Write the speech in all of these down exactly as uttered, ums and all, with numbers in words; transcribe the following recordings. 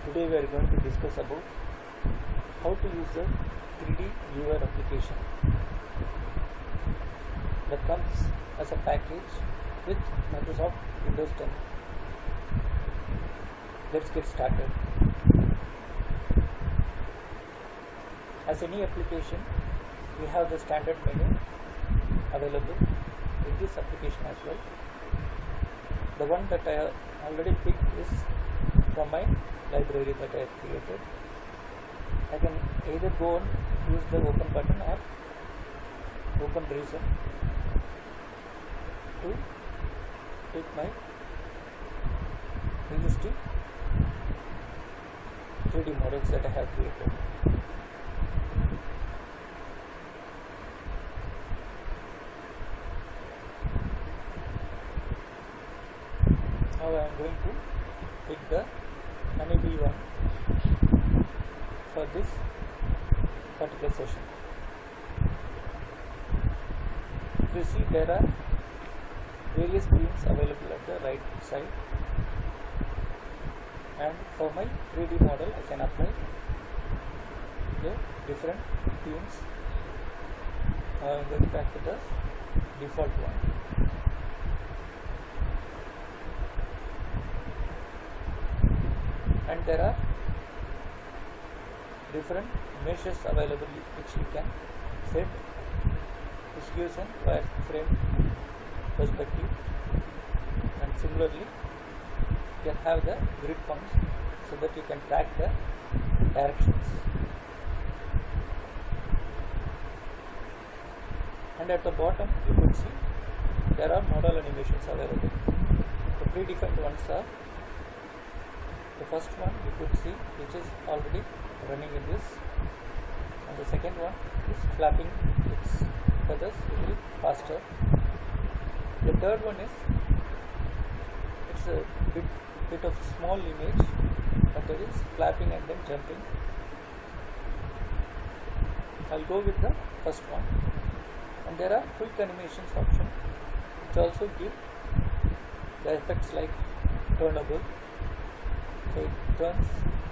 Today we are going to discuss about how to use the three D viewer application that comes as a package with Microsoft Windows ten. Let's get started. As any application, we have the standard menu available in this application as well. The one that I already picked is from my library that I have created. I can either go and use the open button or open reason to take my realistic three D models that I have created. Now I am going to pick the Honeybee one for this particular session. If you see, there are various themes available at the right side, and for my three D model I can apply the different themes. Now I am going back to the default one. And there are different meshes available which you can set, which gives an wireframe perspective, and similarly you can have the grid points so that you can track the directions. And at the bottom you could see there are model animations available. The predefined ones are the first one you could see, which is already running in this, and the second one is flapping its feathers a little faster. The third one is it's a bit, bit of small image, but it is flapping and then jumping. I'll go with the first one. And there are quick animations option which also give the effects like turnable. So it turns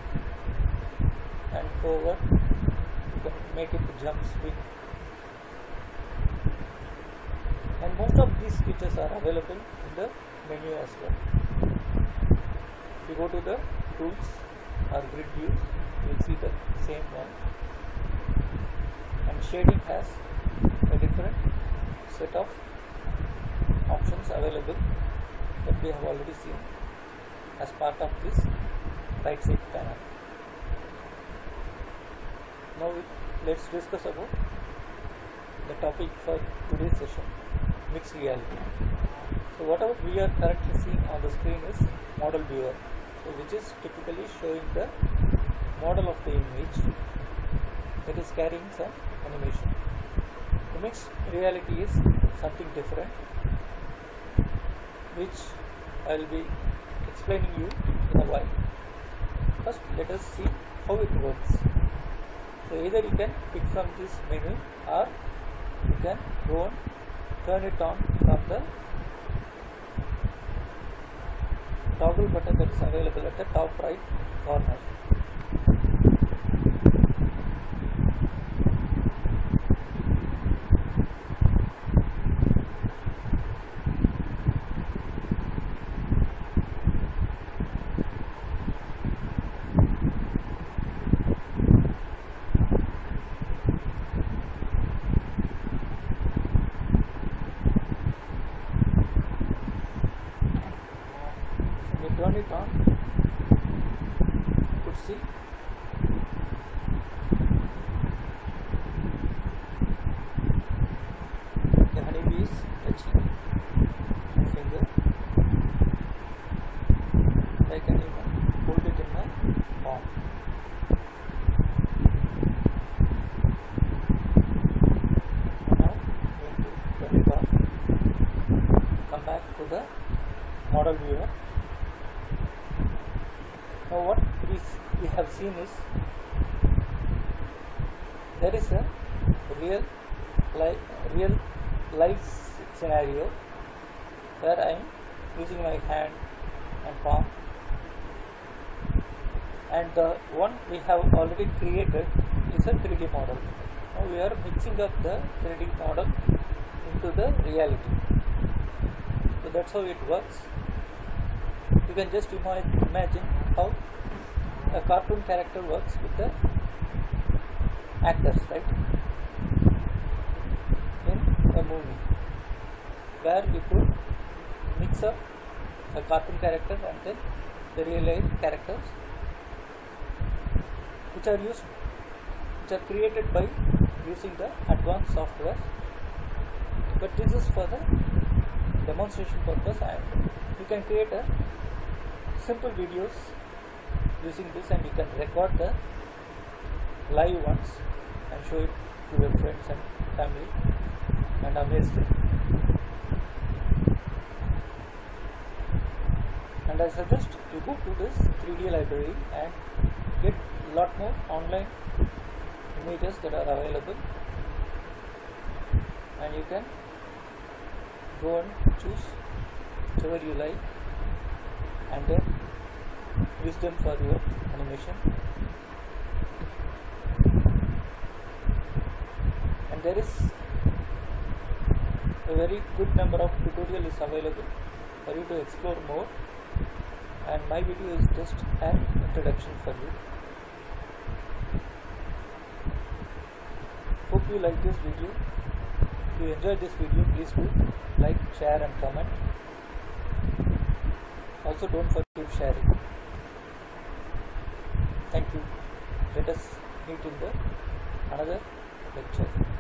and over, you can make it jump swing, and most of these features are available in the menu as well. If you go to the tools or grid views, you will see the same one, and shading has a different set of options available that we have already seen as part of this right side panel. Now let's discuss about the topic for today's session, mixed reality. So whatever we are currently seeing on the screen is model viewer, so which is typically showing the model of the image that is carrying some animation. The mixed reality is something different, which I will be explaining you in a while. First, let us see how it works. So either you can pick from this menu, or you can go and turn it on from the toggle button that is available at the top right corner. Turn it on, you could see the honeybee is touching my finger. I can even hold it in my palm. Now I'm going to turn it off, come back to the model viewer. Now what we, we have seen is there is a real life, real life scenario where I am using my hand and palm and the one we have already created is a three D model. Now we are mixing up the three D model into the reality. So that's how it works. You can just ima imagine how a cartoon character works with the actors, right? In a movie where you could mix up a cartoon character and then the real life characters which are used which are created by using the advanced software, but this is for the demonstration purpose, and you can create a simple videos using this, and you can record the live ones and show it to your friends and family and amaze them. And I suggest you go to this three D library and get a lot more online images that are available, and you can go and choose whichever you like and then use them for your animation. And there is a very good number of tutorials available for you to explore more, and my video is just an introduction for you. Hope you like this video. If you enjoyed this video, please do like, share and comment. Also don't forget sharing. Thank you. Let us meet in the another lecture.